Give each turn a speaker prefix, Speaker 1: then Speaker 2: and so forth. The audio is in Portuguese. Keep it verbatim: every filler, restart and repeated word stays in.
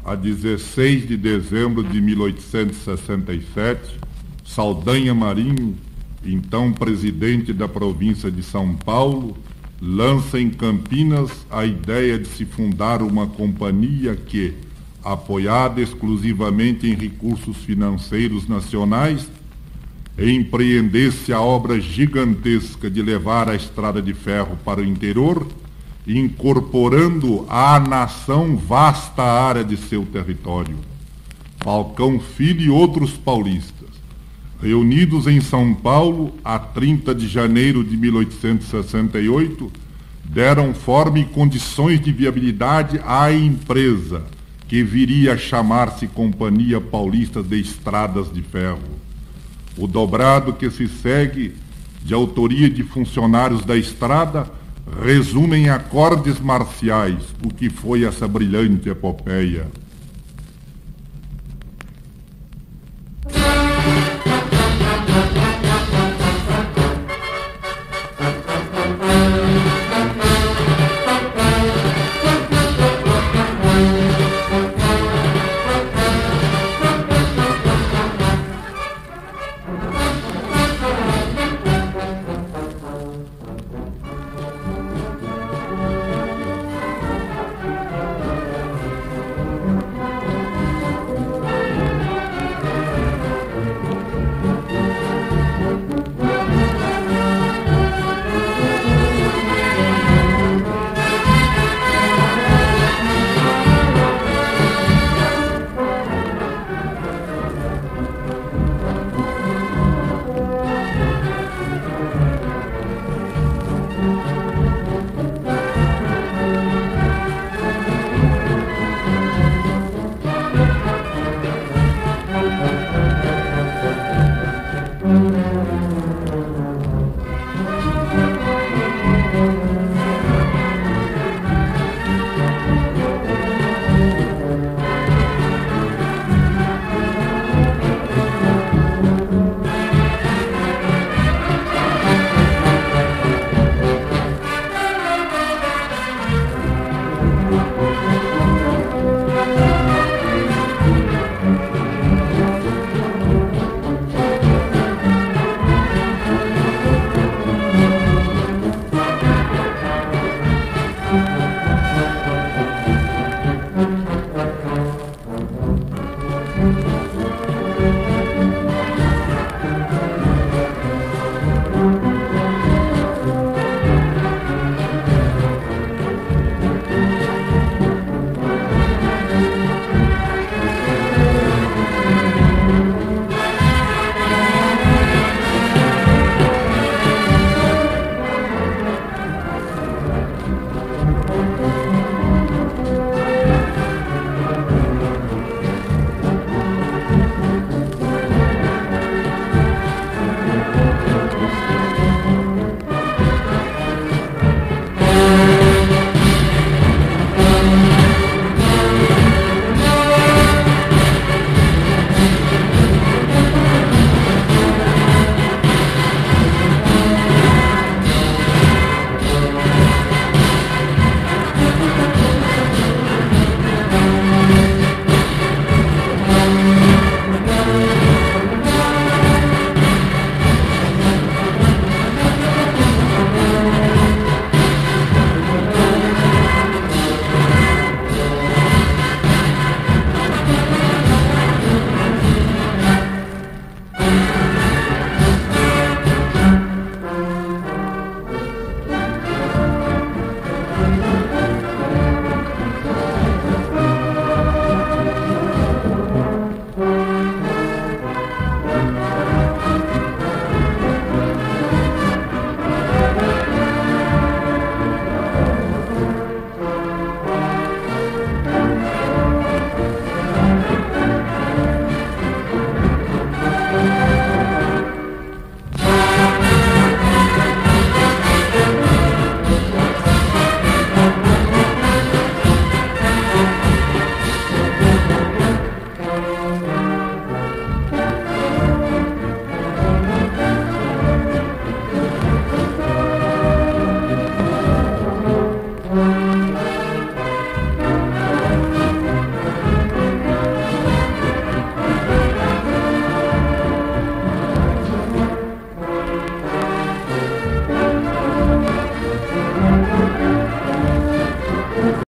Speaker 1: a dezesseis de dezembro de mil oitocentos e sessenta e sete, Saldanha Marinho, então presidente da província de São Paulo, lança em Campinas a ideia de se fundar uma companhia que, apoiada exclusivamente em recursos financeiros nacionais, empreendesse a obra gigantesca de levar a estrada de ferro para o interior, incorporando à nação vasta área de seu território. Falcão Filho e outros paulistas, reunidos em São Paulo a trinta de janeiro de mil oitocentos e sessenta e oito, deram forma e condições de viabilidade à empresa, que viria a chamar-se Companhia Paulista de Estradas de Ferro. O dobrado que se segue, de autoria de funcionários da estrada, resume em acordes marciais o que foi essa brilhante epopeia.